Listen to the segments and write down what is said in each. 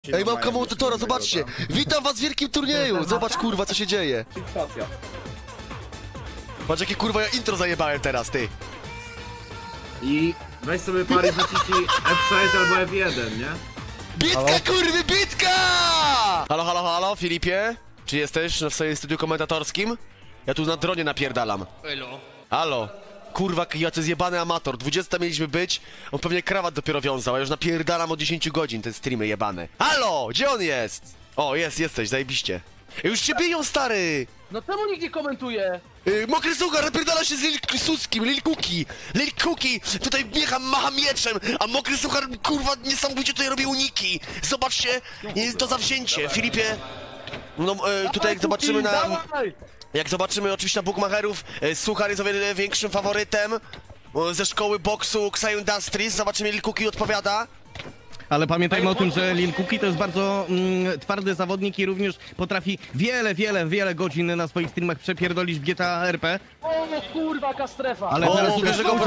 Ej, mam komutatora, zobaczcie! Witam was w wielkim turnieju! Zobacz kurwa, co się dzieje! Patrz jakie kurwa ja intro zajebałem teraz, ty! I weź sobie parę naciśnij F6 albo F1, nie? Bitka, kurwy, bitka! Halo, halo, halo, Filipie? Czy jesteś w swoim studiu komentatorskim? Ja tu na dronie napierdalam. Elo. Halo. Kurwa, jacy zjebany amator. 20 mieliśmy być, on pewnie krawat dopiero wiązał, a już napierdalam od 10 godzin te streamy jebane. Halo, gdzie on jest? O, jesteś, zajebiście. Już cię biją, stary! No czemu nikt nie komentuje? Mokry suchar napierdala się z Lil Suskim, Lil Cookie, tutaj macha mieczem, a Mokry suchar, kurwa, niesamowicie tutaj robi uniki. Zobaczcie, to zawzięcie, Filipie. No, tutaj jak zobaczymy Jak zobaczymy oczywiście na bookmacherów, Suchar jest o wiele większym faworytem. Ze szkoły boksu Xai Industries, zobaczymy, Lil Cookie odpowiada. Ale pamiętajmy o tym, że Lil Cookie to jest bardzo twardy zawodnik i również potrafi wiele godzin na swoich streamach przepierdolić w GTA RP. O no kurwa, jaka strefa! Ale teraz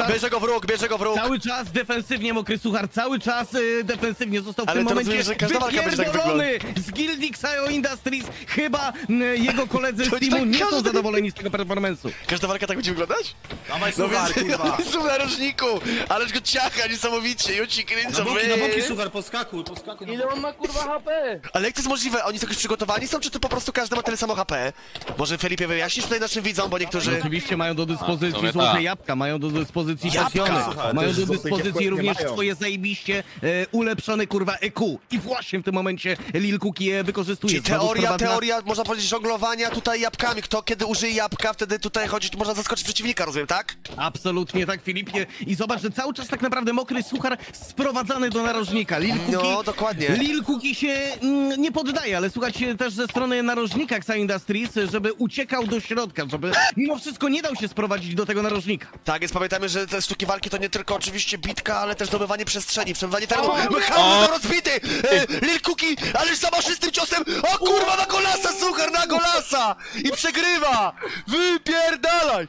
bierze go w róg. Cały czas defensywnie Mokry Suchar, cały czas defensywnie został w Ale tym to momencie rozumiem, że każda walka będzie tak wypierdolony z gildii Xai Industries. Chyba jego koledzy z teamu nie są zadowoleni z tego performance'u. Każda walka tak będzie wyglądać? Dawaj Suchar, kurwa! Są w narożniku, ależ go ciacha niesamowicie, Juci kręcą, na boki Suchar, podskakuj. Ile on ma kurwa HP? Ale jak to jest możliwe? Oni są jakoś przygotowani są, czy to po prostu każdy ma tyle samo HP? Może Felipe wyjaśnisz tutaj naszym widzom, bo niektórzy... Oczywiście mają do dyspozycji złote jabłka, mają do dyspozycji pasjony, mają do dyspozycji również swoje zajebiście ulepszone kurwa EQ. I właśnie w tym momencie Lil Cookie je wykorzystuje. Czyli teoria, można powiedzieć, żonglowania tutaj jabłkami. Kto kiedy użyje jabłka, wtedy tutaj chodzić, można zaskoczyć przeciwnika, rozumiem, tak? Absolutnie tak, Filipie. I zobacz, że cały czas tak naprawdę Mokry Suchar sprowadzany do narożnika. No, dokładnie. Lil Cookie się nie poddaje, ale słuchajcie też ze strony narożnika Xai Industries, żeby uciekał do środka, żeby mimo wszystko nie dał się sprowadzić do tego narożnika. Tak, więc pamiętajmy, że te sztuki walki to nie tylko oczywiście bitka, ale też zdobywanie przestrzeni, przebywanie terenu. Mechanizm rozbity! Lil Cookie, ależ zamaszystym ciosem! O kurwa, na golasa, Suchar, na golasa! I przegrywa! Wypierdalaj!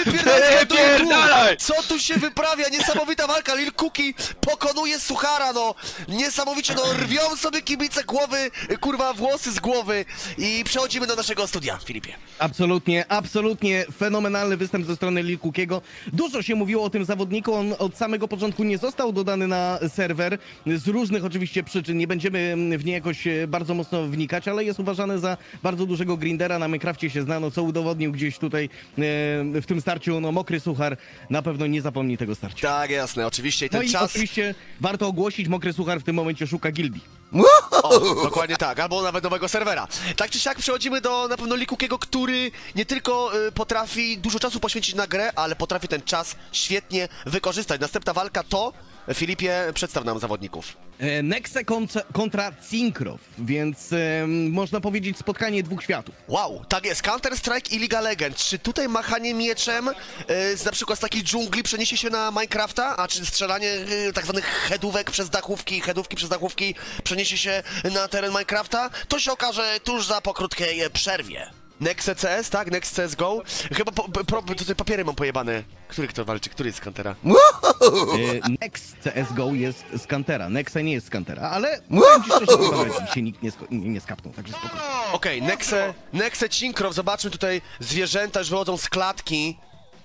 Co tu się wyprawia? Niesamowita walka, Lil Cookie pokonuje Suchara, no! Niesamowicie, no rwią sobie kibice głowy, kurwa, włosy z głowy i przechodzimy do naszego studia, Filipie. Absolutnie fenomenalny występ ze strony Lil Cookiego. Dużo się mówiło o tym zawodniku, on od samego początku nie został dodany na serwer, z różnych oczywiście przyczyn, nie będziemy w nie jakoś bardzo mocno wnikać, ale jest uważany za bardzo dużego grindera, na Minecrafcie się znano, co udowodnił gdzieś tutaj w tym starciu, no Mokry Suchar na pewno nie zapomni tego starcia. Tak, jasne, oczywiście. I ten no czas... i oczywiście warto ogłosić, Mokry Suchar w tym momencie szuka gildii. O, dokładnie tak, albo nawet nowego serwera. Tak czy siak przechodzimy do na pewno Lil Cookiego, który nie tylko potrafi dużo czasu poświęcić na grę, ale potrafi ten czas świetnie wykorzystać. Następna walka to, Filipie, przedstaw nam zawodników. Nexe kontra Cinkrof, więc można powiedzieć spotkanie dwóch światów. Wow, tak jest, Counter-Strike i League of Legends. Czy tutaj machanie mieczem na przykład z takiej dżungli przeniesie się na Minecrafta, a czy strzelanie tak zwanych headówek przez dachówki, przeniesie się na teren Minecrafta? To się okaże tuż za po krótkiej przerwie. Nexe CS, tak? Nexe CSGO. Chyba tutaj papiery mam pojebane. Który kto walczy? Który jest z Kantera? Nexe CSGO jest z Kantera. Nexe nie jest z Kantera, ale powiem ci szczerze, że dzisiaj nikt nie skapnął, także spokojnie. Okej, Nexe Cinkrof. Zobaczmy tutaj zwierzęta już wychodzą z klatki.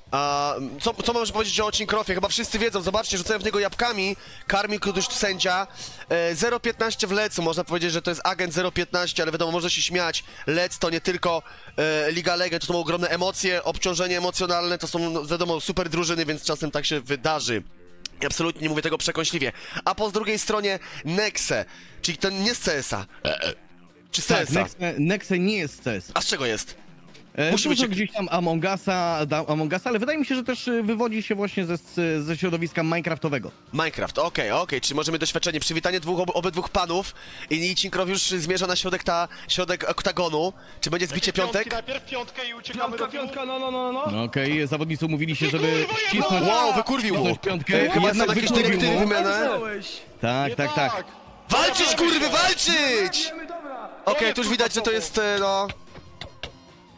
Co możesz powiedzieć o Cinkrofie? Chyba wszyscy wiedzą, zobaczcie, rzucają w niego jabłkami. Karmi kiedyś sędzia. 0,15 w Lecu, można powiedzieć, że to jest agent 0,15, ale wiadomo, można się śmiać. Lec to nie tylko Liga Legend, to są ogromne emocje, obciążenie emocjonalne, to są, no, wiadomo, super drużyny, więc czasem tak się wydarzy. I absolutnie nie mówię tego przekąśliwie. A po drugiej stronie Nexe, czyli ten nie z CS-a. Czy z CS-a? Tak, Nexe nie jest z CS. A z czego jest? Musi być gdzieś tam Among Usa, ale wydaje mi się, że też wywodzi się właśnie ze środowiska minecraftowego. Minecraft, okej, czyli możemy doświadczenie. Przywitanie obydwóch panów i Cinkrof już zmierza na środek oktagonu. Czy będzie zbicie piątek? Najpierw piątkę i uciekamy do Piątka, no. Okej, zawodnicy umówili się, żeby ścisnąć Wow, wykurwił! piątkę. Chyba są Jednak jakieś dyrektywy wymiany. Tak. Walczyć, kurwy, walczyć! Okej, tu już widać, że to jest, no...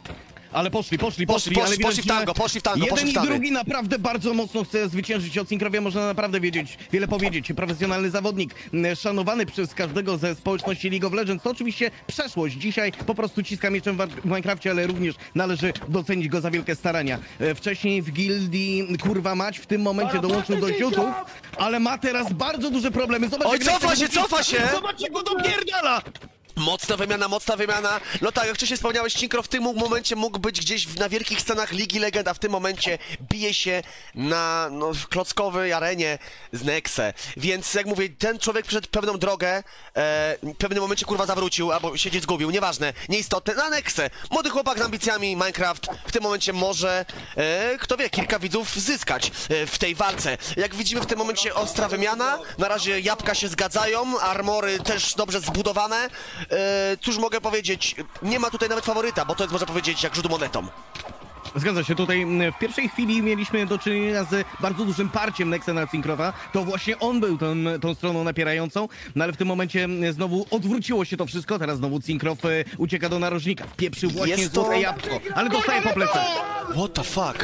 Ale poszli, Poszli ale widać, w tango, że poszli w tango, jeden poszli w i tango. drugi naprawdę bardzo mocno chce zwyciężyć. O Cinkrowie można naprawdę wiele powiedzieć. Profesjonalny zawodnik, szanowany przez każdego ze społeczności League of Legends. To oczywiście przeszłość. Dzisiaj po prostu ciska mieczem w Minecrafcie, ale również należy docenić go za wielkie starania. Wcześniej w gildii, kurwa mać, w tym momencie dołączył do ziutów, ale ma teraz bardzo duże problemy. Zobacz, Oj, jak cofa się! Zobacz, jak go dopierdala! Mocna wymiana. No tak, jak wcześniej wspomniałeś, Cinkrow w tym momencie mógł być gdzieś na wielkich scenach Ligi Legend, a w tym momencie bije się na klockowej arenie z Nexe. Więc jak mówię, ten człowiek przeszedł pewną drogę, w pewnym momencie kurwa zawrócił, albo się gdzieś zgubił, nieważne, nieistotne, na Nexe. Młody chłopak z ambicjami, Minecraft, w tym momencie może, kto wie, kilka widzów zyskać w tej walce. Jak widzimy w tym momencie ostra wymiana, na razie jabłka się zgadzają, armory też dobrze zbudowane. Cóż mogę powiedzieć, nie ma tutaj nawet faworyta, bo to jest, można powiedzieć, jak rzut monetą. Zgadza się, tutaj w pierwszej chwili mieliśmy do czynienia z bardzo dużym parciem Nexe na Cinkrowa. To właśnie on był tą stroną napierającą, no ale w tym momencie znowu odwróciło się to wszystko. Teraz znowu Cinkrow ucieka do narożnika. Wpieprzył właśnie Jest to- złote jabłko, ale dostaje po plecach. What the fuck?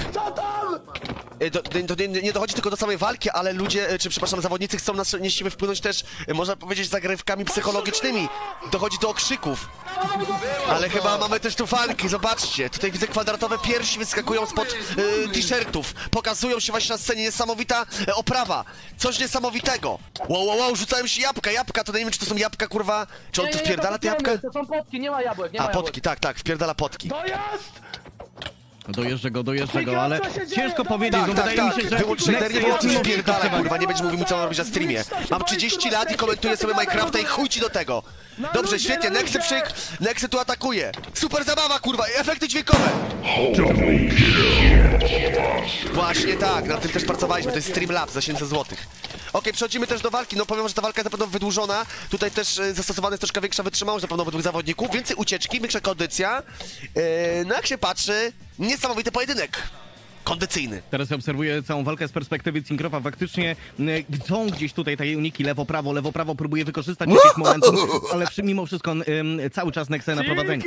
Nie dochodzi tylko do samej walki, ale ludzie, przepraszam, zawodnicy chcą nas niesiemy wpłynąć też, można powiedzieć, zagrywkami psychologicznymi. Dochodzi do okrzyków. Ale chyba mamy też tu fanki, zobaczcie. Tutaj widzę kwadratowe piersi wyskakują spod t-shirtów. Pokazują się właśnie na scenie, niesamowita oprawa. Coś niesamowitego. Wow, rzucają się jabłka, to nie wiem, czy to są jabłka, kurwa. Czy on tu wpierdala te jabłka? To są potki, nie ma jabłek, nie ma jabłek. Potki, tak, wpierdala potki. Dojeżdża go, ale ciężko powiedzieć, bo wydaje mi się, że Wyłącz shadery, Nexe wyłącz jest spierdala, kurwa, nie będzie mówił mi, co mam robić na streamie. Mam 30 lat i komentuję sobie Minecrafta i chuj ci do tego. Dobrze, świetnie, Nexe tu atakuje. Super zabawa, kurwa, i efekty dźwiękowe. Właśnie tak, na tym też pracowaliśmy, to jest Streamlabs za 700 zł. Okej, przechodzimy też do walki, no powiem, że ta walka jest na pewno wydłużona. Tutaj też zastosowana jest troszkę większa wytrzymałość na pewno obydwu zawodników, więcej ucieczki, większa kondycja. No jak się patrzy, niesamowity pojedynek. Kondycyjny. Teraz obserwuję całą walkę z perspektywy Cinkrowa. Faktycznie chcą gdzieś tutaj takie uniki lewo, prawo próbuje wykorzystać jakieś momenty, ale mimo wszystko cały czas Nexe na prowadzeniu.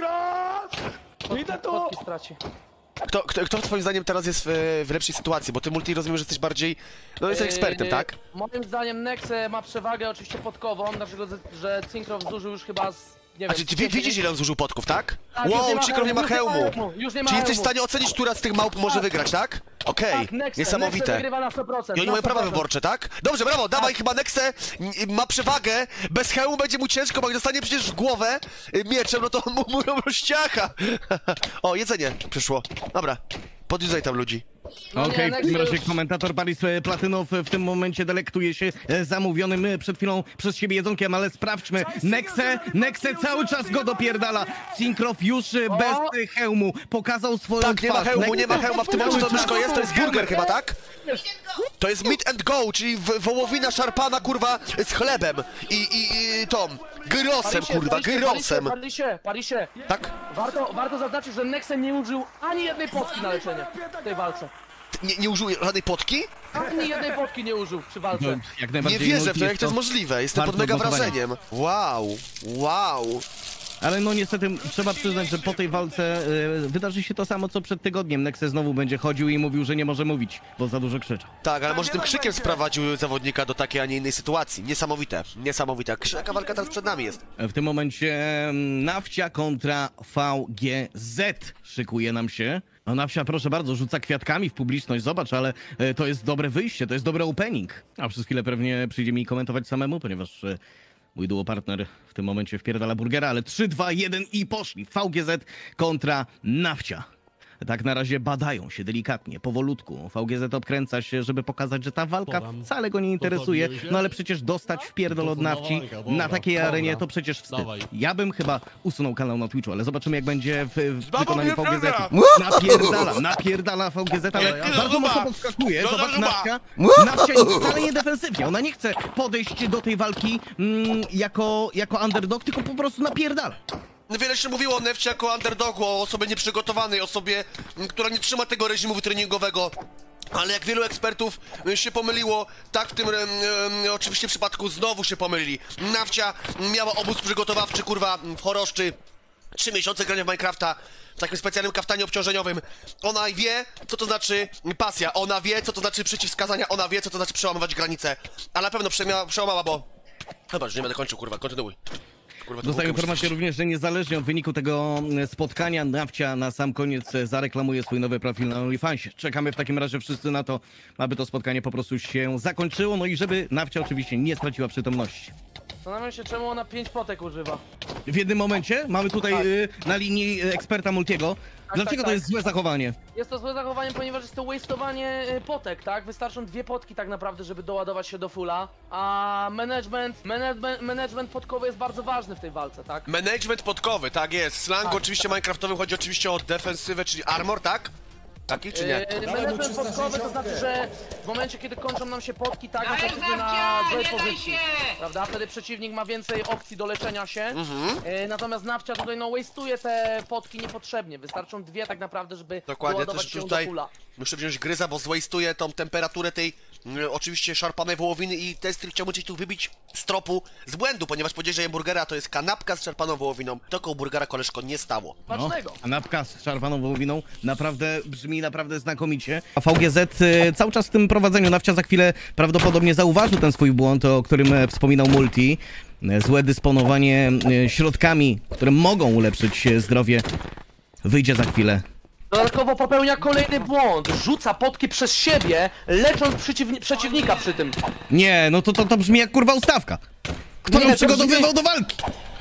Idę tu! Potki straci. Kto twoim zdaniem teraz jest w lepszej sytuacji? Bo ty multi rozumiem, że jesteś bardziej, no jesteś ekspertem, tak? Moim zdaniem Nexe ma przewagę oczywiście podkową, dlatego że Cinkrow zużył już chyba nie wiem... A czy ty widzisz, ile on zużył potków, tak? Tak, już nie Wow, ma Cinkrow nie ma hełmu. Już nie ma Czyli jesteś w hełmu. stanie ocenić, która z tych małp może wygrać, tak? Okej, Tak, Nexe niesamowite. wygrywa na 100%. I oni na mają prawa 100%. wyborcze, tak? Dobrze, brawo, dawaj, chyba Nexe ma przewagę, bez hełmu będzie mu ciężko, bo jak dostanie przecież w głowę mieczem, no to mu rozciacha. O, jedzenie przyszło. Dobra, podjudzaj tam ludzi. No nie, Okej, w takim Nexe razie już- komentator Paris Platynow w tym momencie delektuje się zamówionym przed chwilą przez siebie jedzonkiem, ale sprawdźmy. Nexe cały czas go dopierdala. Cinkrow już bez hełmu pokazał swoją Tak, nie ma twarz. hełmu, nie ma hełma, w tym momencie to cały myszko czas- jest, to jest burger chyba, tak? To jest meat and go, czyli wołowina szarpana, kurwa, z chlebem i tą, gyrosem, kurwa, gyrosem. Parisie, Tak? warto zaznaczyć, że Nexe nie użył ani jednej potki na leczenie w tej walce. Nie użył żadnej potki? Ani jednej potki nie użył przy walce. No, jak Nie najbardziej wierzę w multi to, jak to jest możliwe, jestem pod bardzo mega głosowania. wrażeniem. Wow. Ale no niestety trzeba przyznać, że po tej walce wydarzy się to samo co przed tygodniem. Nexe znowu będzie chodził i mówił, że nie może mówić, bo za dużo krzyczał. Tak, ale może tym krzykiem sprowadził zawodnika do takiej, a nie innej sytuacji. Niesamowite. Jaka walka teraz przed nami jest? W tym momencie Nawcia kontra VGZ szykuje nam się. No Nawcia, proszę bardzo, rzuca kwiatkami w publiczność, zobacz, ale to jest dobre wyjście, to jest dobry opening. A przez chwilę pewnie przyjdzie mi komentować samemu, ponieważ mój duopartner w tym momencie wpierdala burgera, ale 3, 2, 1 i poszli. VGZ kontra Nawcia. Tak na razie badają się delikatnie, powolutku. VGZ odkręca się, żeby pokazać, że ta walka wcale go nie interesuje. No ale przecież dostać w pierdol od Nawci na takiej arenie to przecież wstyd. Ja bym chyba usunął kanał na Twitchu, ale zobaczymy jak będzie w wykonaniu VGZ. Napierdala VGZ, ale bardzo mocno podskakuje. Zobacz Nawcia. Nawcia wcale nie defensywnie. Ona nie chce podejść do tej walki jako underdog, tylko po prostu napierdala. Wiele się mówiło o Nefcie jako underdogu, o osobie nieprzygotowanej, osobie, która nie trzyma tego reżimu treningowego. Ale jak wielu ekspertów się pomyliło, tak w tym oczywiście przypadku znowu się pomylili. Nawcia miała obóz przygotowawczy, kurwa, w Choroszczy. 3 miesiące grania w Minecrafta w takim specjalnym kaftanie obciążeniowym. Ona wie, co to znaczy pasja, ona wie, co to znaczy przeciwwskazania, ona wie, co to znaczy przełamywać granice. Ale na pewno przełamała, bo... Chyba, że nie będę kończył, kurwa, kontynuuj. Kurwa, Dostaję informację również, że niezależnie od wyniku tego spotkania Nawcia na sam koniec zareklamuje swój nowy profil na OnlyFansie. Czekamy w takim razie wszyscy na to, aby to spotkanie po prostu się zakończyło, no i żeby Nawcia oczywiście nie straciła przytomności. Zastanawiam się, czemu ona 5 potek używa. W jednym momencie mamy tutaj na linii eksperta Multiego. Dlaczego to jest złe zachowanie? Jest to złe zachowanie, ponieważ jest to waste'owanie potek, tak? Wystarczą 2 potki tak naprawdę, żeby doładować się do fulla, a management podkowy jest bardzo ważny w tej walce, tak? Management podkowy, tak jest. W slangu oczywiście minecraftowym chodzi oczywiście o defensywę, czyli armor, tak? Taki czy nie? Management podkowy to znaczy, że w momencie, kiedy kończą nam się potki, tak, jesteśmy na złej pozycji, prawda? Wtedy przeciwnik ma więcej opcji do leczenia się, natomiast Nawcia tutaj no waste'uje te potki niepotrzebnie, wystarczą 2 tak naprawdę, żeby Dokładnie, doładować też się tutaj do fulla. muszę wziąć gryza, bo zwastuje tą temperaturę tej oczywiście szarpanej wołowiny i Testry chciałbym cię tu wybić z tropu, z błędu, ponieważ powiedziałeś, że burgera to jest kanapka z szarpaną wołowiną. To koło burgera, koleżko, nie stało. Smacznego. Kanapka z szarpaną wołowiną naprawdę brzmi naprawdę znakomicie. A VGZ cały czas w tym prowadzeniu Nawcia za chwilę prawdopodobnie zauważy ten swój błąd, o którym wspominał Multi. Złe dysponowanie środkami, które mogą ulepszyć zdrowie, wyjdzie za chwilę. Dodatkowo popełnia kolejny błąd, rzuca potki przez siebie, lecząc przeciwnika przy tym. Nie, no to brzmi jak kurwa ustawka. Kto Nie, ją to przygotowywał do walki?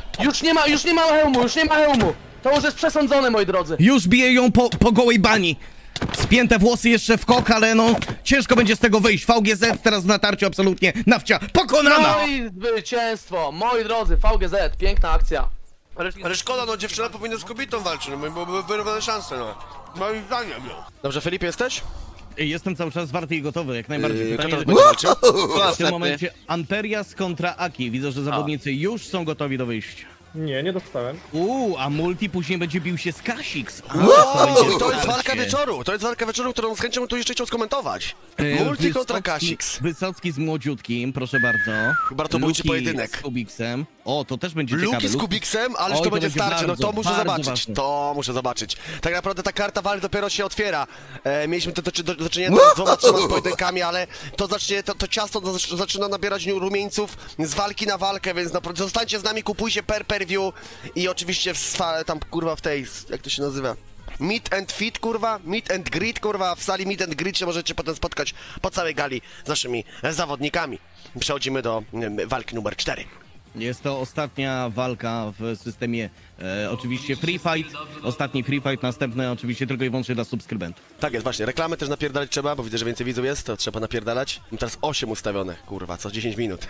Już nie ma hełmu, To już jest przesądzone, moi drodzy. Już bije ją po gołej bani. Spięte włosy jeszcze w kok, ale no ciężko będzie z tego wyjść. VGZ teraz w natarciu absolutnie. Nawcia pokonana! No i zwycięstwo, moi drodzy, VGZ, piękna akcja. Ale szkoda, no dziewczyna powinna z kobietą walczyć, no bo były wyrównane szanse, no. Moim zdaniem, no. Dobrze, Filip, jesteś? Jestem cały czas zwarty i gotowy, jak najbardziej. Kto Pytanie, teraz będzie walczył? w tym momencie Anterias kontra Aki. Widzę, że zawodnicy już są gotowi do wyjścia. Nie dostałem. A Multi później będzie bił się z Kasix. To jest walka wieczoru, którą z chęcią tu jeszcze chciał skomentować. Multi kontra Kasix. Wysocki z młodziutkim, proszę bardzo. Bartobójczy Luki pojedynek. z Kubiksem. O, to też będzie ciekawe. Luki z Kubiksem, ależ Oj, to będzie starcie, no bardzo, to muszę bardzo zobaczyć, ważne. to muszę zobaczyć. Tak naprawdę ta karta walki dopiero się otwiera. Mieliśmy do czynienia z 2-3 pojedynkami, ale to ciasto zaczyna nabierać rumieńców z walki na walkę, więc naprawdę zostańcie z nami, kupujcie per-view i oczywiście tam kurwa w tej, jak to się nazywa? Meet and Fit, kurwa, Meet and Greet, kurwa, w sali Meet and Greet się możecie potem spotkać po całej gali z naszymi zawodnikami. Przechodzimy do walki numer 4. Jest to ostatnia walka w systemie oczywiście Free Fight. Ostatni Free Fight, następny oczywiście tylko i wyłącznie dla subskrybentów. Tak jest, właśnie, reklamy też napierdalać trzeba, bo widzę, że więcej widzów jest, to trzeba napierdalać. Mam teraz 8 ustawione, kurwa, co 10 minut.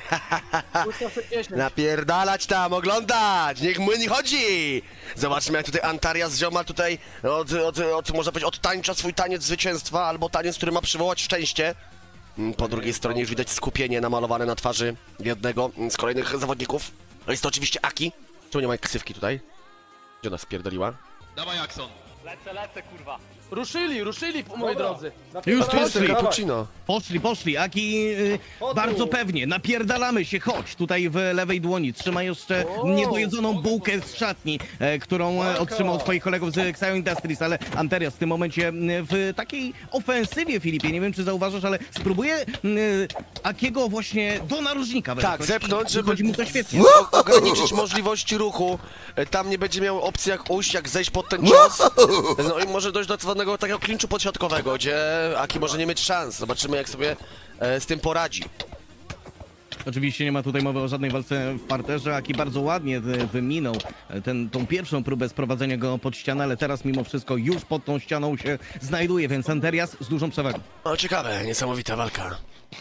Napierdalać tam, oglądać, niech młyn chodzi! Zobaczmy, jak tutaj Antarias ziomal tutaj można powiedzieć, odtańcza swój taniec zwycięstwa, albo taniec, który ma przywołać szczęście. Po drugiej stronie już widać skupienie namalowane na twarzy jednego z kolejnych zawodników. Jest to oczywiście Aki. Czemu nie ma ksywki tutaj? Gdzie ona spierdoliła? Dawaj, Axon. Lecę, kurwa. Ruszyli, moi drodzy. Już To jest poszli. cappuccino. Poszli. Aki bardzo pewnie. Napierdalamy się, chodź. Tutaj w lewej dłoni trzyma jeszcze niedojedzoną bułkę z szatni, którą otrzymał od swoich kolegów z Xio Industries, ale Anterias w tym momencie w takiej ofensywie, Filipie, nie wiem czy zauważasz, ale spróbuje Akiego właśnie do narożnika Tak, zepchnąć, żeby chodzi mu to świetnie. ograniczyć możliwości ruchu. Tam nie będzie miał opcji jak ujść, jak zejść pod ten cios. No i może dojść do pewnego takiego klinczu podśrodkowego, gdzie Aki może nie mieć szans. Zobaczymy, jak sobie z tym poradzi. Oczywiście nie ma tutaj mowy o żadnej walce w parterze. Aki bardzo ładnie wyminął tą pierwszą próbę sprowadzenia go pod ścianę, ale teraz mimo wszystko już pod tą ścianą się znajduje, więc Anterias z dużą przewagą. No ciekawe, niesamowita walka.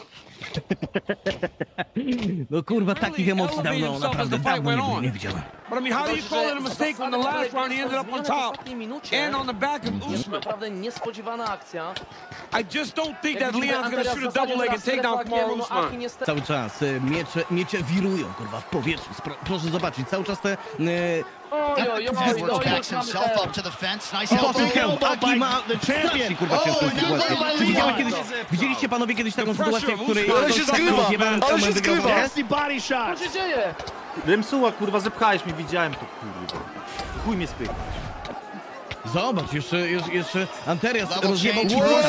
No kurwa, takich emocji dawno, naprawdę dawno nie widziałem. But I mean, how do you call it a mistake when the last round he ended up on top and on the back of Usman? Naprawdę niespodziewana akcja. I just don't think that Leon's gonna shoot a double-legged takedown from our Usman. Cały czas miecze wirują, kurwa, w powietrzu. Proszę zobaczyć, cały czas te... Backs himself up to the fence. Nice elbow. Aki ma strasznie, kurwa, ciężką sytuację. Czy widzieliście panowie kiedyś taką sytuację, w której... Ale się zgrywa! Ale się zgrywa! Co się dzieje? Remsuła, kurwa, zepchałeś mnie, widziałem to, kurwa. Chuj mnie spychać. Zobacz, jeszcze Anterias Double rozjebał ci change.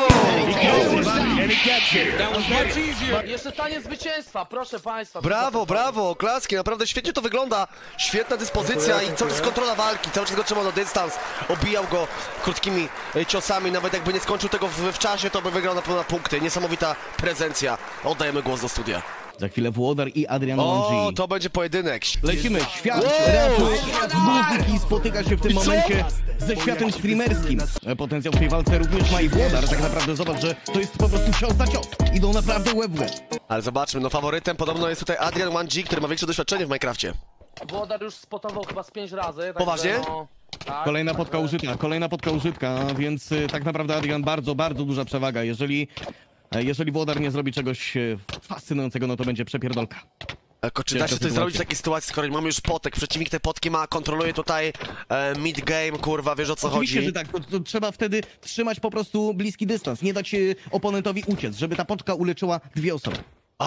Jeszcze taniec zwycięstwa, proszę państwa. Brawo, brawo, klaski, naprawdę świetnie to wygląda. Świetna dyspozycja i cały czas kontrola walki, cały czas go trzymał na dystans. Obijał go krótkimi ciosami, nawet jakby nie skończył tego w czasie, to by wygrał na pewno punkty. Niesamowita prezencja. Oddajemy głos do studia. Za chwilę Włodar i Adrian O, Łądzi. to będzie pojedynek. Lecimy, świat Wow! rapu, muzyki spotyka się w tym I co? momencie ze światem streamerskim. Potencjał w tej walce również ma i Włodar. Tak naprawdę zobacz, że to jest po prostu cios za cios. Idą naprawdę łeb w łeb. Ale zobaczmy, no faworytem podobno jest tutaj Adrian Łądzi, który ma większe doświadczenie w Minecrafcie. Włodar już spotował chyba z 5 razy. Także Poważnie? No, tak, Kolejna podka użytka, więc tak naprawdę Adrian bardzo duża przewaga. Jeżeli Włodar nie zrobi czegoś fascynującego, no to będzie przepierdolka. Tylko czy da się coś zrobić w takiej sytuacji, skoro mamy już potek, przeciwnik te potki ma, kontroluje tutaj mid game, kurwa, wiesz o co Oczywiście, chodzi? że tak, to trzeba wtedy trzymać po prostu bliski dystans, nie dać oponentowi uciec, żeby ta poczka uleczyła dwie osoby.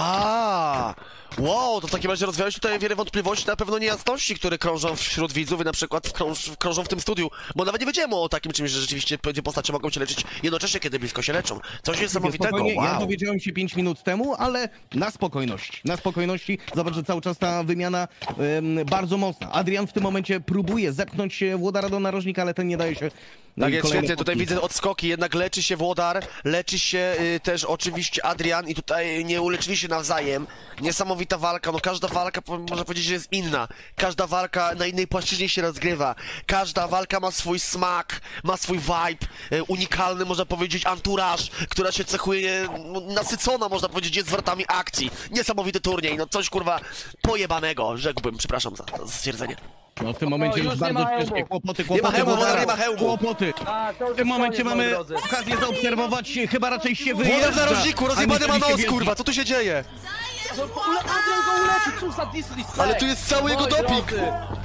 Wow, to w takim razie rozwiałeś tutaj wiele wątpliwości, na pewno niejasności, które krążą wśród widzów i na przykład krążą w tym studiu, bo nawet nie wiedziałem o takim czymś, że rzeczywiście dwie postacie mogą się leczyć jednocześnie, kiedy blisko się leczą. Coś niesamowitego, Spokojnie, Ja wow. dowiedziałem się 5 minut temu, ale na spokojności. Na spokojności, zobacz, że cały czas ta wymiana bardzo mocna. Adrian w tym momencie próbuje zepchnąć Włodara do narożnika, ale ten nie daje się. No Tak i jest, kolejne świetnie, tutaj potki. widzę odskoki, jednak leczy się Włodar, leczy się też oczywiście Adrian i tutaj nie uleczyli się nawzajem. Niesamowita walka, no każda walka można powiedzieć, że jest inna. Każda walka na innej płaszczyźnie się rozgrywa. Każda walka ma swój smak, ma swój vibe, unikalny można powiedzieć entourage, która się cechuje, nasycona można powiedzieć jest zwrotami akcji. Niesamowity turniej, no coś kurwa pojebanego, rzekłbym, przepraszam za stwierdzenie. No w tym momencie już już nie ma bardzo hełmu. ciężkie kłopoty Nie ma hełmu, Włodara. Włodar nie ma hełmu. Kłopoty. A, to już W tym jest momencie koniec, moi mamy drodzy. okazję zaobserwować, chyba raczej się wyjeżdża. Włodar w narożniku, rozjebany ma aniżeli się nos, wjeżdża. kurwa, co tu się dzieje? Adrian go uleczy, cóż za disrespect. Ale tu jest cały jego Moi doping. drodzy.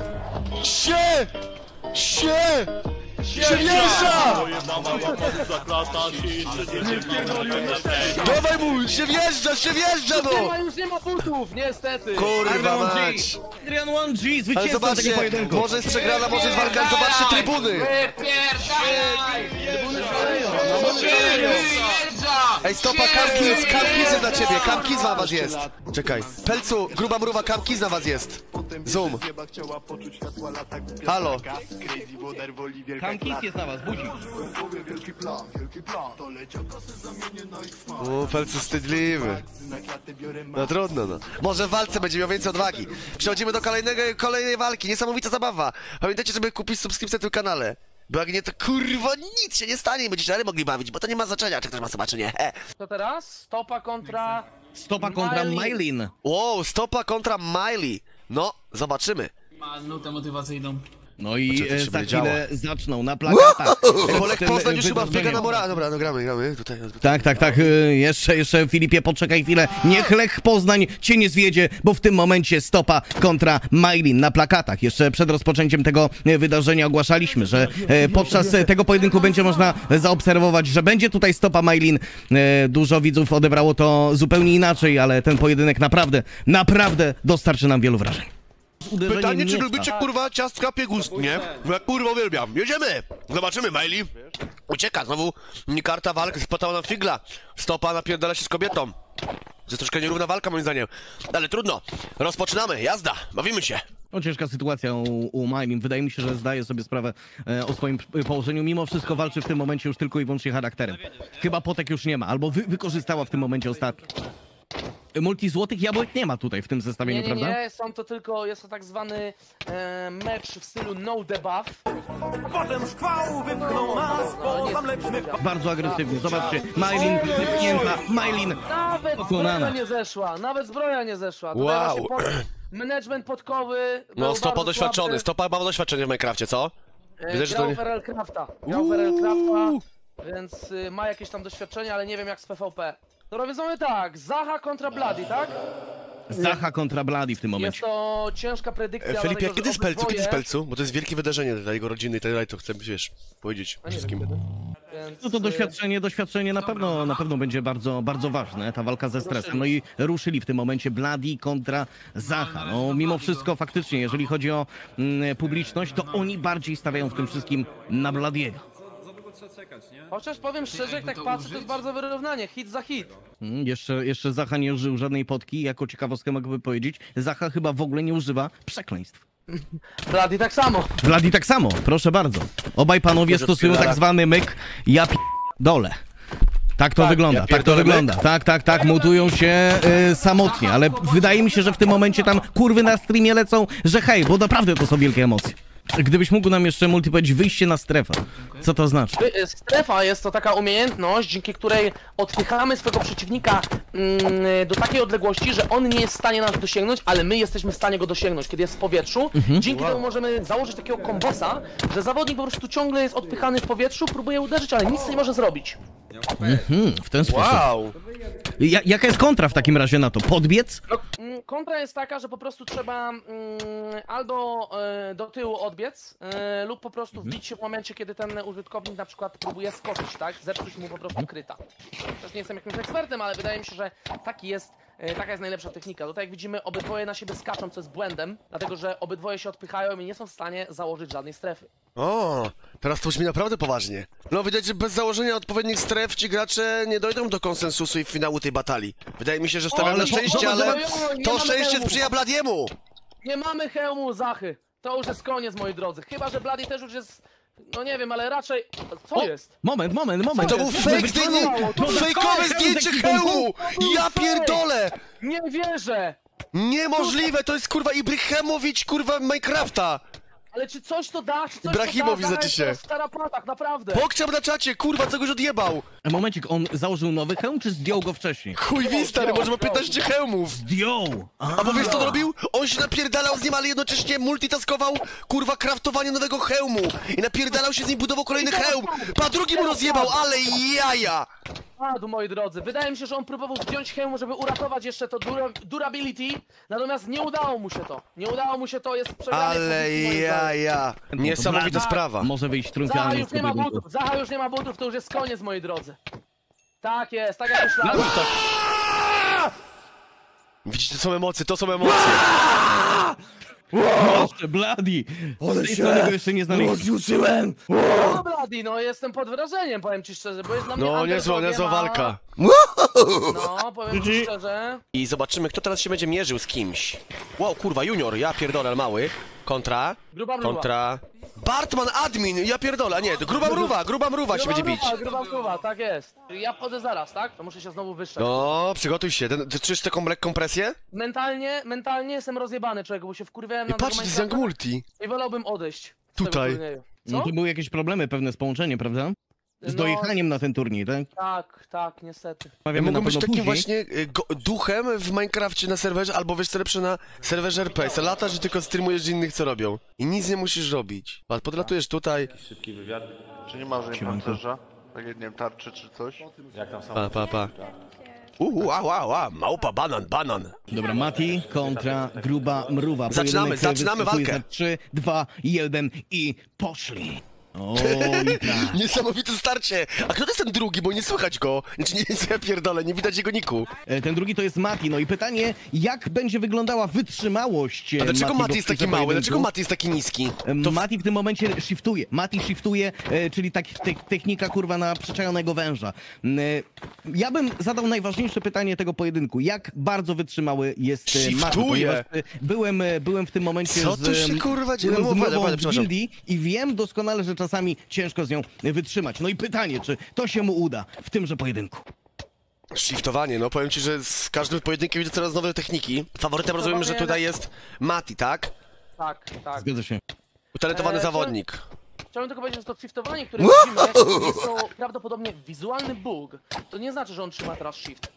Się wjeżdża! Dawaj mu, się wjeżdża no! Już nie ma butów, niestety. Kurwa mać! Adrian Łądzi, Ale zwycięzca tego zobaczcie, pojedynku. może jest przegrana, może jest walka, zobaczcie trybuny! Ej, stopa, Kamkiz jest dla ciebie, Kamkiz na was jest! Czekaj, Pelcu, gruba mruwa, Kamkiz na was jest! Zoom! Halo! Kamkis jest na was, budzik. O, Pelcu wstydliwy. No trudno, no. Może w walce będzie miał więcej odwagi. Przechodzimy do kolejnej walki, niesamowita zabawa. Pamiętajcie, żeby kupić subskrypcję na tym kanale. Bo jak nie, to kurwa nic się nie stanie i będziecie dalej mogli bawić, bo to nie ma znaczenia, czy ktoś ma zobaczyć, czy nie. Co teraz? Stopa kontra... Stopa kontra Maylin. Wow, stopa kontra Miley. No, zobaczymy. Ma nutę motywacyjną. No i Znaczy, to się za będzie chwilę zaczną na plakatach. Polek Tym Poznań już chyba wydarzeniu. wbiega na mora. Dobra, no gramy, tutaj. Tak, jeszcze Filipie, poczekaj chwilę. Niech Lech Poznań cię nie zwiedzie, bo w tym momencie stopa kontra Maylin na plakatach. Jeszcze przed rozpoczęciem tego wydarzenia ogłaszaliśmy, że podczas tego pojedynku będzie można zaobserwować, że będzie tutaj stopa Maylin. Dużo widzów odebrało to zupełnie inaczej, ale ten pojedynek naprawdę dostarczy nam wielu wrażeń. Pytanie, czy miecza. lubicie kurwa ciastka piegustnie? Bo ja kurwa uwielbiam. Jedziemy! Zobaczymy, Miley. Ucieka, znowu karta walk, spotała nam figla. Stopa napierdala się z kobietą. To jest troszkę nierówna walka moim zdaniem. Ale trudno. Rozpoczynamy, jazda, bawimy się. No ciężka sytuacja u Maylin. Wydaje mi się, że zdaje sobie sprawę o swoim położeniu. Mimo wszystko walczy w tym momencie już tylko i wyłącznie charakterem. Chyba potek już nie ma, albo wykorzystała w tym momencie ostatni. Multi złotych jabłek nie ma tutaj w tym zestawieniu, prawda? Nie, jest to tak zwany mecz w stylu no debuff. Potem szkwał wypchnął nas poza mleczny Bardzo agresywnie, zobaczcie. Maylin wypchnięta, Maylin Nawet pokonana. zbroja nie zeszła. Tutaj Wow. właśnie management podkowy był No, stopa bardzo doświadczony, słaby. stopa ma doświadczenie w Minecrafcie, co? Widzę, że to Grał nie... w RL Crafta, więc ma jakieś tam doświadczenie, ale nie wiem jak z PvP. To robię tak, Zaha kontra Bloody, tak? Zaha kontra Bloody w tym Jest momencie. to ciężka predykcja. Filipie, dlatego, kiedy że z Pelcu? Kiedy z obydwoje- Pelcu? Bo to jest wielkie wydarzenie dla jego rodziny i tak dalej, to chcę, wiesz, powiedzieć A nie wszystkim. wiem kiedy. więc... No to doświadczenie na pewno będzie bardzo, bardzo ważne, ta walka ze stresem. No i ruszyli w tym momencie Bloody kontra Zacha. No mimo wszystko faktycznie, jeżeli chodzi o publiczność, to oni bardziej stawiają w tym wszystkim na Bloody'ego. Chociaż powiem szczerze, jak tak patrzę, to jest bardzo wyrównanie, hit za hit. Jeszcze Zacha nie użył żadnej potki, jako ciekawostkę mogę powiedzieć. Zacha chyba w ogóle nie używa przekleństw. Bloody tak samo. Bloody tak samo, proszę bardzo. Obaj panowie stosują tak zwany myk ja dole. Tak to wygląda, tak to wygląda. Tak, mutują się samotnie, ale wydaje mi się, że w tym momencie tam kurwy na streamie lecą, że hej, bo naprawdę to są wielkie emocje. Gdybyś mógł nam jeszcze Multi powiedzieć wyjście na strefę. Co to znaczy? Strefa jest to taka umiejętność, dzięki której odpychamy swojego przeciwnika do takiej odległości, że on nie jest w stanie nas dosięgnąć, ale my jesteśmy w stanie go dosięgnąć, kiedy jest w powietrzu. Dzięki temu możemy założyć takiego kombosa, że zawodnik po prostu ciągle jest odpychany w powietrzu, próbuje uderzyć, ale nic nie może zrobić. W ten sposób. Wow! Jaka jest kontra w takim razie na to? Podbiec? No, kontra jest taka, że po prostu trzeba albo do tyłu odbiec, lub po prostu wbić się w momencie, kiedy ten użytkownik na przykład próbuje skoczyć, tak? Zepsuć mu po prostu kryta. Też nie jestem jakimś ekspertem, ale wydaje mi się, że taka jest najlepsza technika. Tutaj jak widzimy, obydwoje na siebie skaczą, co jest błędem, dlatego że obydwoje się odpychają i nie są w stanie założyć żadnej strefy. O, teraz to brzmi naprawdę poważnie. No widać, że bez założenia odpowiednich stref ci gracze nie dojdą do konsensusu i finału tej batalii. Wydaje mi się, że stawiam na szczęście, ale to szczęście sprzyja Bladiemu! Nie mamy hełmu Zachy. To już jest koniec, moi drodzy. Chyba że Bloody też już jest... No nie wiem, ale raczej... Co jest? Moment. To był fake zdjęcie, fejkowe zdjęcie hełmu! Ja pierdolę! Nie wierzę! Niemożliwe, to jest kurwa Ibrahimowicz, kurwa Minecrafta! Ale czy coś to da? Czy coś Ibrahimowi to da? znaczy się. W tarapatach, naprawdę. Pokczam na czacie, kurwa, co goś odjebał! Momencik, on założył nowy hełm, czy zdjął go wcześniej? Chuj wi, stary, może ma 15 hełmów! Zdjął! A bo wiesz co on robił? On się napierdalał z nim, ale jednocześnie multitaskował, kurwa, kraftowanie nowego hełmu! I napierdalał się z nim, budował kolejny hełm! Pa drugi mu rozjebał, ale jaja! Padł, moi drodzy. Wydaje mi się, że on próbował zdjąć hełm, żeby uratować jeszcze to durability, natomiast nie udało mu się to. Nie udało mu się to, jest przegrany. Ale jaja! Niesamowita sprawa. Może wyjść Zaha triumfalnie już z nie ma pojedynku. butów, Zaha już nie ma butów, to już jest koniec, moi drodzy. Tak jest, tak jak myślałem. Widzicie, to są emocje, to są emocje. Jeszcze Bloody! Z tej strony go jeszcze nie znaleźliśmy. No Bloody, no jestem pod wrażeniem, powiem ci szczerze, bo jest dla mnie No, niezła underdogiem, walka. No, powiem ci szczerze. I zobaczymy, kto teraz się będzie mierzył z kimś. Wow, kurwa, junior, ja pierdolę, ale mały. Kontra. Kontra. Bartman admin, ja pierdolę, a nie, to gruba mruwa się będzie bić. Gruba mruwa, tak jest. Ja wchodzę zaraz, tak? To muszę się znowu wyszczać. No, przygotuj się, ty czujesz taką lekką presję? Mentalnie jestem rozjebany, człowieku, bo się wkurwiałem I na patrz, to jest Young Multi. I wolałbym odejść. z tego Tutaj. turnieju. No Co? to były jakieś problemy pewne z połączeniem, prawda? Z dojechaniem na ten turniej, tak? Tak, niestety. Ja Mawiamy na mogłem być pewno takim później. właśnie duchem w Minecrafcie na serwerze, albo wiesz co lepsze na serwerze RP. Latasz i tylko streamujesz innych co robią. I nic nie musisz robić. Podlatujesz tutaj. Szybki wywiad. Czy nie ma pancerza? Tak jak nie wiem, tarczy czy coś? Jak tam są? Pa. Małpa, banan. Dobra, Mati kontra gruba mruwa. Zaczynamy walkę. 3, 2, 1 i poszli. O, i tak. Niesamowite starcie. A kto to jest ten drugi, bo nie słychać go? Znaczy nie, ja pierdolę, nie widać jego niku. Ten drugi to jest Mati. No i pytanie, jak będzie wyglądała wytrzymałość A dlaczego Mati jest taki mały? Dlaczego Mati jest taki niski? To... Mati w tym momencie shiftuje. Mati shiftuje, czyli technika kurwa na przyczajonego węża. Ja bym zadał najważniejsze pytanie tego pojedynku. Jak bardzo wytrzymały jest Mati? Ponieważ byłem w tym momencie co tu się kurwa dzieje? z gildii i wiem doskonale, że czasami ciężko z nią wytrzymać. No i pytanie, czy to się mu uda w tymże pojedynku? Shiftowanie, no powiem ci, że z każdym pojedynkiem widzę coraz nowe techniki. Faworytem rozumiem, że tutaj jest Mati, tak? Tak. Zgadza się. Utalentowany zawodnik. Chciałem tylko powiedzieć, że to shiftowanie, które widzimy, jest to prawdopodobnie wizualny bug. To nie znaczy, że on trzyma teraz shift.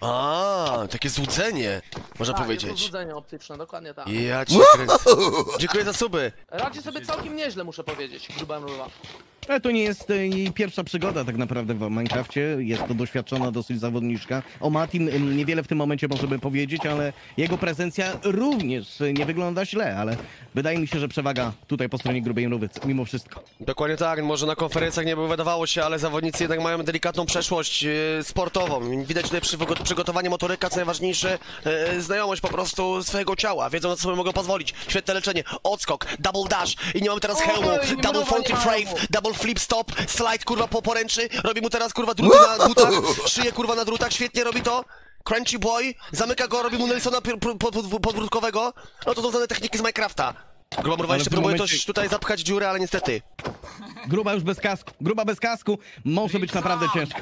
Takie złudzenie, można Tak, jest powiedzieć. to złudzenie optyczne, dokładnie tak. Ja cię kręcę. Dziękuję za suby. Radzi sobie całkiem nieźle, muszę powiedzieć, gruba mruwa. Ale to nie jest jej pierwsza przygoda tak naprawdę w Minecrafcie. Jest to doświadczona dosyć zawodniczka. O Matim niewiele w tym momencie możemy powiedzieć, ale jego prezencja również nie wygląda źle, ale wydaje mi się, że przewaga tutaj po stronie grubej mrówy, mimo wszystko. Dokładnie tak, może na konferencjach nie by wydawało się, ale zawodnicy jednak mają delikatną przeszłość sportową. Widać tutaj przygotowanie motoryka, co najważniejsze, znajomość po prostu swojego ciała. Wiedzą, na co sobie mogą pozwolić. Świetne leczenie, odskok, double dash i nie mamy teraz hełmu, double fountain frame, double flip stop, slide kurwa po poręczy, robi mu teraz kurwa druty na drutach, szyję kurwa na drutach, świetnie robi to. Crunchy Boy, zamyka go, robi mu Nelsona podbródkowego. No to są znane techniki z Minecrafta. Gruba mruwa jeszcze próbuje coś tutaj zapchać dziurę, ale niestety. Gruba już bez kasku, gruba bez kasku, może być naprawdę ciężko.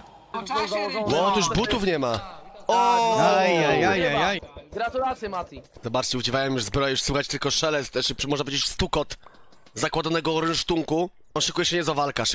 Bo tu już butów nie ma. Ajajajajaj. Gratulacje, Mati. Zobaczcie, udziewałem już zbroję, już słychać tylko szelest, też można powiedzieć stukot zakładanego rynsztunku. On szykuje się niezła walka,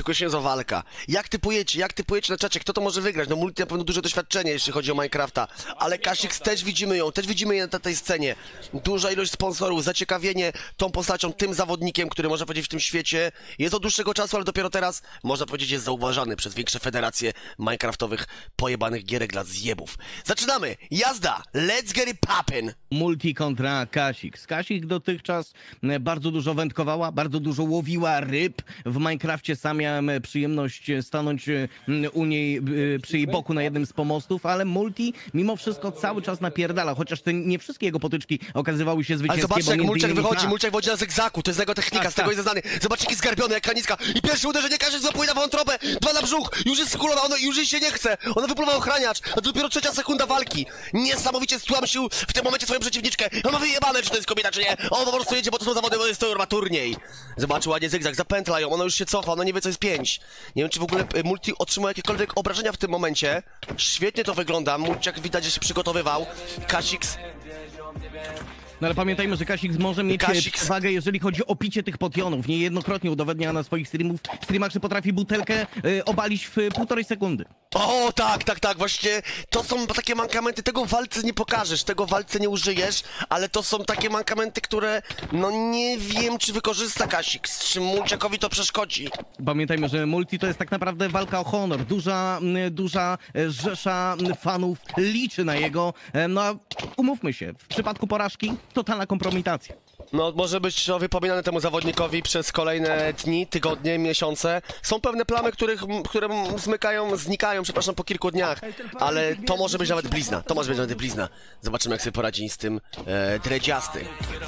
Jak typujecie na czacie, kto to może wygrać? No Multi na pewno duże doświadczenie, jeśli chodzi o Minecrafta. Ale Kasix też widzimy ją, na tej scenie. Duża ilość sponsorów, zaciekawienie tą postacią, tym zawodnikiem, który można powiedzieć w tym świecie jest od dłuższego czasu, ale dopiero teraz, można powiedzieć, jest zauważany przez większe federacje Minecraftowych pojebanych gierek dla zjebów. Zaczynamy! Jazda! Let's get it poppin'! Multi kontra Kasix. Kasix dotychczas bardzo dużo wędkowała, bardzo dużo łowiła ryb. W Minecrafcie sam miałem przyjemność stanąć u niej, przy jej boku na jednym z pomostów, ale Multi mimo wszystko cały czas napierdala, chociaż nie wszystkie jego potyczki okazywały się zwycięskie. Ale zobaczcie, jak Mulciak wychodzi na zegzaku, to jest jego technika, z tego jest znany. Zobaczcie, jaki zgarbiony, jak kraniska. I pierwsze uderzenie, każdy złapuje na wątrobę, 2 na brzuch, już jest skulowa, już jej się nie chce. Ona wypływa ochraniacz, a to dopiero 3. sekunda walki. Niesamowicie stłamsił w tym momencie swoją przeciwniczkę. On ma wyjebane, czy to jest kobieta, czy nie. On po prostu jedzie, bo to są zawody, bo jest to turniej. Zobaczył ładnie zygzak, zapętla ją, ona już się cofa, ona nie wie, co jest 5. Nie wiem, czy w ogóle Multi otrzymał jakiekolwiek obrażenia w tym momencie. Świetnie to wygląda, Mulciak widać, że się przygotowywał. Kasix. No ale pamiętajmy, że Kasix może mieć przewagę, jeżeli chodzi o picie tych potionów. Niejednokrotnie udowadnia na swoich streamach, że potrafi butelkę obalić w 1,5 sekundy. O, tak, właśnie to są takie mankamenty, tego w walce nie pokażesz, tego w walce nie użyjesz, ale to są takie mankamenty, które, no nie wiem, czy wykorzysta Kasix, czy Mulciakowi to przeszkodzi. Pamiętajmy, że Multi to jest tak naprawdę walka o honor. Duża rzesza fanów liczy na jego, no a umówmy się, w przypadku porażki totalna kompromitacja. No, może być wypominane temu zawodnikowi przez kolejne dni, tygodnie, miesiące. Są pewne plamy, które znikają, po kilku dniach, ale to może być nawet blizna. Zobaczymy, jak sobie poradzi z tym dredziasty.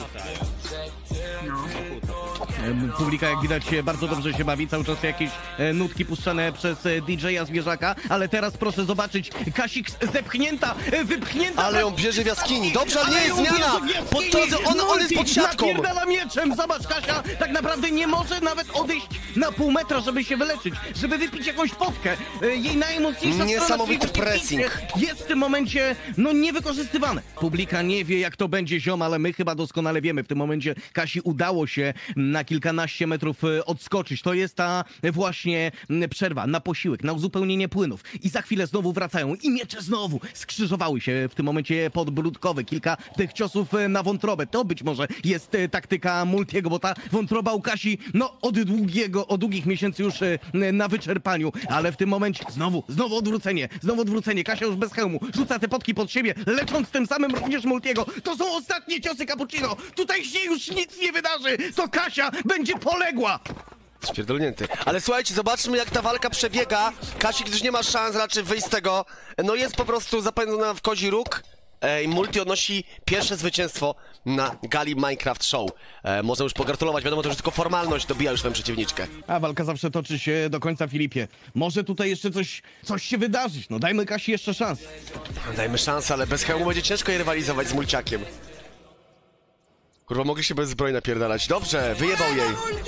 Publika, jak widać, bardzo dobrze się bawi, cały czas jakieś nutki puszczane przez DJ-a Zwierzaka, ale teraz proszę zobaczyć, Kasix zepchnięta, wypchnięta. Ale ją bierze w jaskini, dobrze, ale nie jest zmiana! On jest pod siatką! Napierdala mieczem, zobacz, Kasia tak naprawdę nie może nawet odejść na pół metra, żeby się wyleczyć, żeby wypić jakąś potkę. Jej najmocniejsza niesamowity pressing jest w tym momencie, no, niewykorzystywane. Publika nie wie, jak to będzie, ziom, ale my chyba doskonale wiemy. W tym momencie Kasi udało się na kilkanaście metrów odskoczyć. To jest ta właśnie przerwa na posiłek, na uzupełnienie płynów. I za chwilę znowu wracają i miecze znowu skrzyżowały się w tym momencie podbródkowe. Kilka tych ciosów na wątrobę. To być może jest taktyka Multiego, bo ta wątroba u Kasi, no od długich miesięcy już na wyczerpaniu. Ale w tym momencie znowu odwrócenie. Kasia już bez hełmu rzuca te potki pod siebie, lecząc tym samym również Multiego. To są ostatnie ciosy Cappuccino. Tutaj się już nic nie wydarzy. To Kasia będzie poległa! Spierdolnięty. Ale słuchajcie, zobaczmy, jak ta walka przebiega. Kasik już nie ma szans raczej wyjść z tego. No jest po prostu zapędzona w kozi róg. I Multi odnosi pierwsze zwycięstwo na gali Minecraft Show. Można już pogratulować, wiadomo, to już tylko formalność, dobija już swoją przeciwniczkę. A walka zawsze toczy się do końca, Filipie. Może tutaj jeszcze coś się wydarzyć. No dajmy Kasi jeszcze szansę. Dajmy szansę, ale bez hełmu będzie ciężko je rywalizować z Mulciakiem. Kurwa, mogli się bez zbroi napierdalać. Dobrze, wyjebał jej.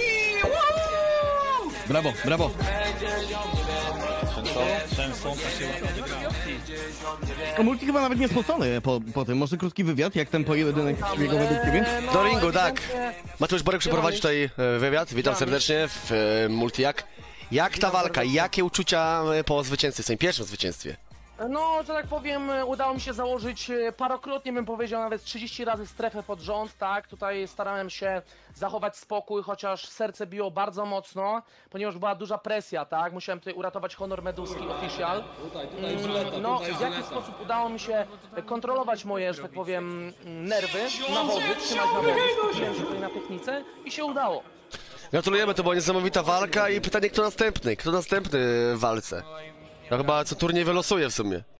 Brawo. Multi chyba nawet nie spocony po tym. Może krótki wywiad, jak ten pojedynek przebiegał według ciebie? Do ringu, tak. Mateusz Borek przeprowadzi tutaj wywiad. Witam serdecznie w Multiak. Jak ta walka? Jakie uczucia po zwycięstwie, w swoim pierwszym zwycięstwie? No, że tak powiem, udało mi się założyć parokrotnie, bym powiedział, nawet 30 razy strefę pod rząd, tak? Tutaj starałem się zachować spokój, chociaż serce biło bardzo mocno, ponieważ była duża presja, tak? Musiałem tutaj uratować honor Meduski Official. No, w jaki sposób udało mi się kontrolować moje, że tak powiem, nerwy, nawozy, trzymać nawozy, skupiłem się tutaj na technice i się udało. Gratulujemy, to była niesamowita walka i pytanie, kto następny? Kto następny w walce? Ja chyba co turniej wylosuje w sumie.